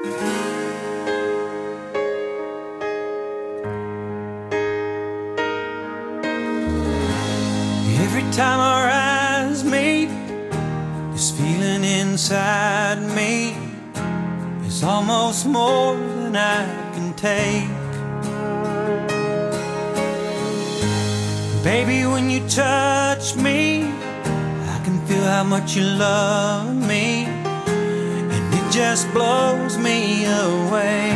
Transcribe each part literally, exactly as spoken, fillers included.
Every time our eyes meet, this feeling inside me is almost more than I can take. Baby, when you touch me, I can feel how much you love me, and it just blows me away.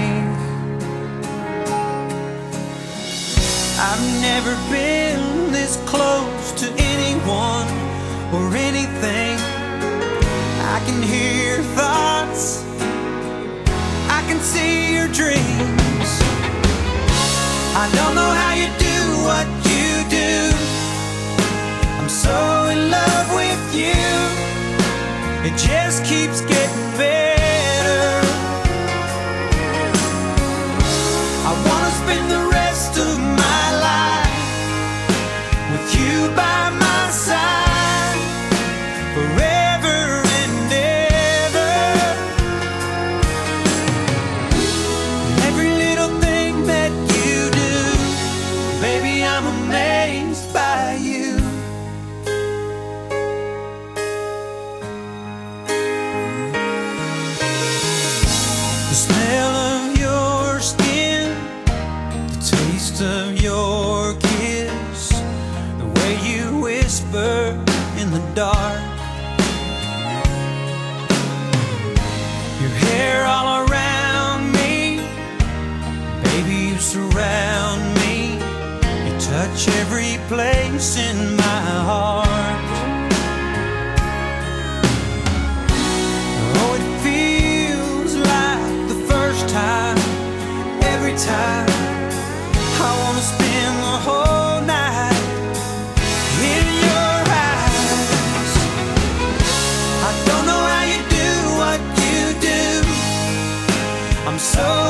I've never been this close to anyone or anything. I can hear your thoughts, I can see your dreams. I don't know how you do what you do. I'm so in love with you. It just keeps getting better. I wanna spend the rest of my life with you by my side, forever and ever. Every little thing that you do, baby, I'm amazed by you. The smell of your skin, the taste of your kiss, the way you whisper in the dark, your hair all around me, baby, you surround me, you touch every place in my heart. Oh, it feels like the first time, every time. I wanna spend the whole night in your eyes. I don't know how you do what you do. I'm so